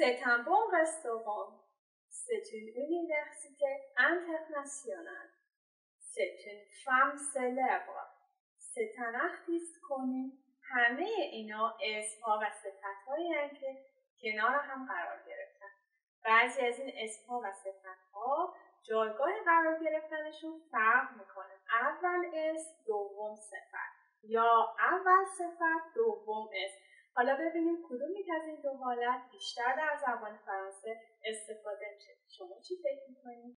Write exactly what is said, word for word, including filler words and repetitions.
C'est un bon restaurant. C'est une université internationale. C'est une femme célèbre. C'est un artiste connu. همه اینا اسم‌ها و صفت‌هایی هستند که کنار هم قرار گرفتن. بعضی از این اسم‌ها و صفت‌ها جایگاه قرار گرفتنشون فرق میکنه. اول اسم، دوم صفت، یا اول صفت، دوم اسم. حالا ببینیم کدوم یک از این دو حالت بیشتر در زبان فرانسه استفاده میشه. شما چی فکر میکنید؟